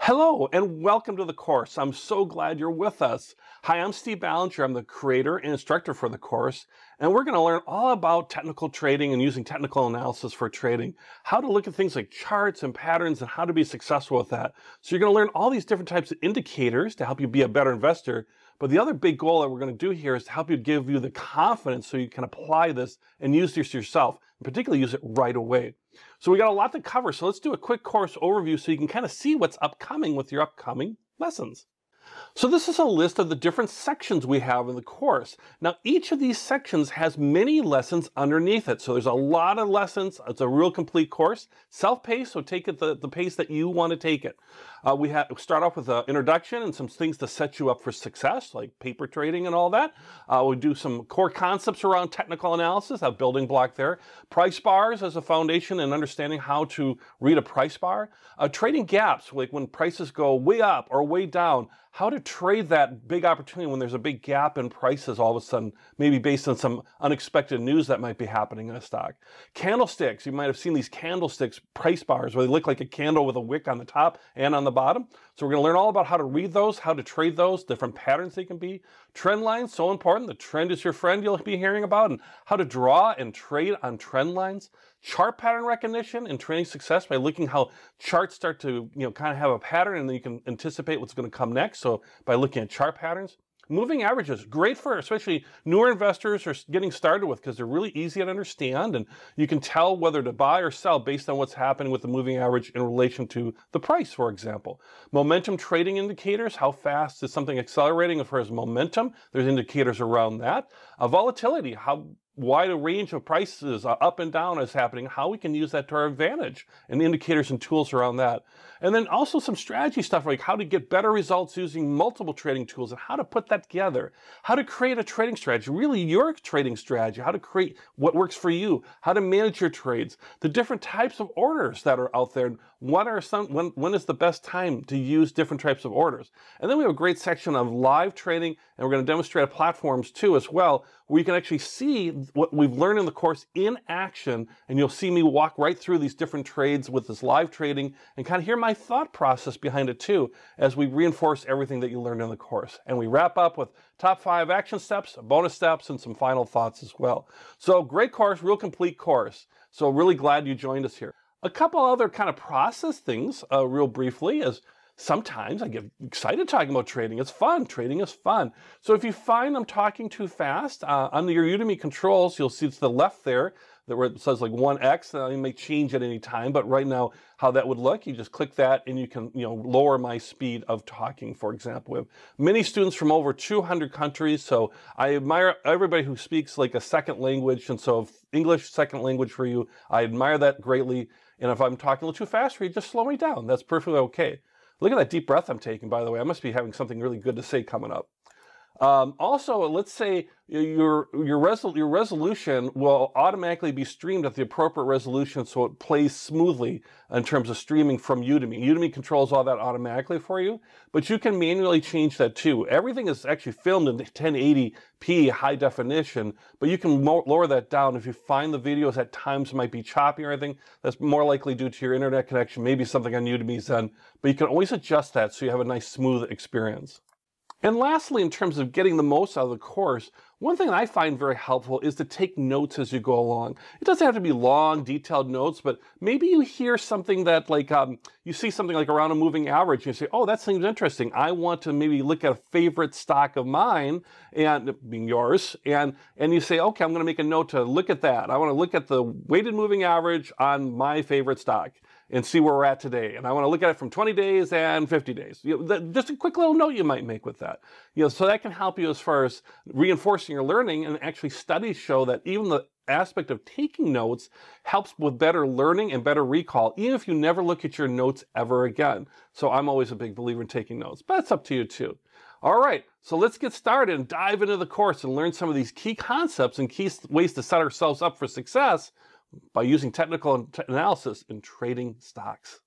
Hello and welcome to the course. I'm so glad you're with us. Hi, I'm Steve Ballinger. I'm the creator and instructor for the course, and we're going to learn all about technical trading and using technical analysis for trading, how to look at things like charts and patterns and how to be successful with that. So you're going to learn all these different types of indicators to help you be a better investor. But the other big goal that we're going to do here is to help you give you the confidence so you can apply this and use this yourself, and particularly use it right away. So we got a lot to cover, so let's do a quick course overview so you can kind of see what's upcoming with your upcoming lessons. So this is a list of the different sections we have in the course. Now, each of these sections has many lessons underneath it. So there's a lot of lessons. It's a real complete course. Self-paced, so take it the pace that you want to take it. We start off with an introduction and some things to set you up for success, like paper trading and all that. We do some core concepts around technical analysis, a building block there. Price bars as a foundation and understanding how to read a price bar. Trading gaps, like when prices go way up or way down, how to trade that big opportunity when there's a big gap in prices all of a sudden, maybe based on some unexpected news that might be happening in a stock. Candlesticks, you might have seen these candlesticks, price bars, where they look like a candle with a wick on the top and on the bottom. So we're going to learn all about how to read those, how to trade those, different patterns they can be. Trend lines, so important. The trend is your friend you'll be hearing about, and how to draw and trade on trend lines. Chart pattern recognition and trading success by looking how charts start to, kind of have a pattern, and then you can anticipate what's going to come next. So by looking at chart patterns. Moving averages, great for especially newer investors or getting started with, because they're really easy to understand, and you can tell whether to buy or sell based on what's happening with the moving average in relation to the price, for example. Momentum trading indicators, how fast is something accelerating as far as momentum? There's indicators around that. Volatility, how wide a range of prices up and down is happening, how we can use that to our advantage, and indicators and tools around that. And then also some strategy stuff like how to get better results using multiple trading tools and how to put that together, how to create a trading strategy, really your trading strategy, how to create what works for you, how to manage your trades, the different types of orders that are out there, and when is the best time to use different types of orders. And then we have a great section of live trading, and we're going to demonstrate platforms too as well, where you can actually see what we've learned in the course in action, and you'll see me walk right through these different trades with this live trading and kind of hear my thought process behind it too, as we reinforce everything that you learned in the course. And we wrap up with top 5 action steps, bonus steps, and some final thoughts as well. So great course, real complete course. So really glad you joined us here. A couple other kind of process things real briefly is sometimes I get excited talking about trading. It's fun. Trading is fun. So if you find I'm talking too fast, on your Udemy controls, you'll see to the left there, where it says like 1x. You may change at any time, but right now how that would look, you just click that and you can lower my speed of talking, for example. We have many students from over 200 countries, so I admire everybody who speaks like a second language, and so if English second language for you, I admire that greatly. And if I'm talking a little too fast for you, just slow me down. That's perfectly okay. Look at that deep breath I'm taking, by the way. I must be having something really good to say coming up. Also, let's say your resolution will automatically be streamed at the appropriate resolution so it plays smoothly in terms of streaming from Udemy. Udemy controls all that automatically for you, but you can manually change that too. Everything is actually filmed in 1080p high definition, but you can lower that down if you find the videos at times might be choppy or anything. That's more likely due to your internet connection, maybe something on Udemy's end, but you can always adjust that so you have a nice smooth experience. And lastly, in terms of getting the most out of the course, one thing I find very helpful is to take notes as you go along. It doesn't have to be long, detailed notes, but maybe you hear something that you see something like around a moving average, and you say, oh, that seems interesting. I want to maybe look at a favorite stock of mine, and being yours, and you say, okay, I'm going to make a note to look at that. I want to look at the weighted moving average on my favorite stock and see where we're at today. And I want to look at it from 20 days and 50 days. Just a quick little note you might make with that. So that can help you as far as reinforcing your learning, and actually studies show that even the aspect of taking notes helps with better learning and better recall, even if you never look at your notes ever again. So I'm always a big believer in taking notes, but that's up to you too. All right, so let's get started and dive into the course and learn some of these key concepts and key ways to set ourselves up for success by using technical analysis in trading stocks.